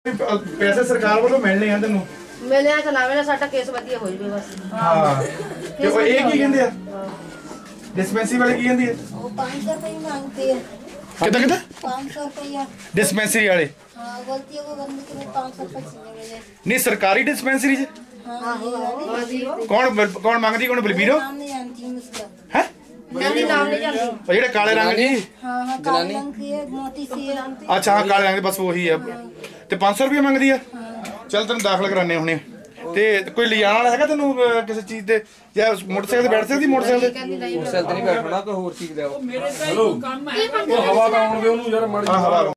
ਪੈਸੇ ਸਰਕਾਰ ਵੱਲੋਂ ਮਿਲਣੇ ਆ ਤੈਨੂੰ ਮਿਲਿਆ ਤਾਂ ਨਾ ਮਿਲਿਆ ਸਾਡਾ ਕੇਸ ਵਧੀਆ ਹੋ ਜਵੇ ਬਸ। ਹਾਂ ਤੇ ਉਹ ਇਹ ਕੀ ਕਹਿੰਦੇ ਆ ਡਿਸਪੈਂਸਰੀ ਵਾਲੇ ਕੀ ਕਹਿੰਦੇ ਆ ਉਹ 500 रुपये मांगते हैं। ਕਿੱਦਾਂ ਕਿੱਦਾਂ 500 रुपया। ਡਿਸਪੈਂਸਰੀ वाले हाँ बोलती है वो बंद के 500 रुपये छीने मिले। नहीं सरकारी डिस्पेंसरी च कौन कौन मांगदी कौन बलबीरो नाम नहीं जानती हूँ उसका। है ਨਾਮ ਨਹੀਂ ਜਾਂਦੀ ਉਹ ਜਿਹੜੇ ਕਾਲੇ ਰੰਗ ਦੀ हाँ हाँ काले रंग की है मोटी सी है। ਅੱਛਾ ਹਾਂ ਕਾਲੇ ਰੰਗ ਦੀ ਬਸ ਉਹੀ ਆ ਤੇ 500 ਰੁਪਏ ਮੰਗਦੀ ਆ ਚੱਲ ਤੈਨੂੰ ਦਾਖਲ ਕਰਾਣੇ ਹੁਣੇ ਤੇ ਕੋਈ ਲਿਜਾਣ ਵਾਲਾ ਹੈਗਾ ਤੈਨੂੰ ਕਿਸੇ ਚੀਜ਼ ਤੇ ਜਾਂ ਮੋਟਰਸਾਈਕਲ ਤੇ ਬੈਠ ਸਕਦੀ ਮੋਟਰਸਾਈਕਲ ਤੇ ਮੋਟਰਸਾਈਕਲ ਤੇ ਨਹੀਂ ਬੈਠਣਾ ਕੋਈ ਹੋਰ ਚੀਜ਼ ਲਿਆਓ। ਹੈਲੋ ਉਹ ਹਵਾ ਤਾਂ ਆਉਣ ਦੇ ਉਹਨੂੰ ਯਾਰ ਮਾੜੀ ਹਾਂ ਹਵਾ